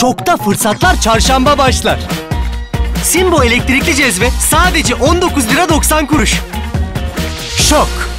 Şok'ta fırsatlar çarşamba başlar. Simbo elektrikli cezve sadece 19 lira 90 kuruş. Şok.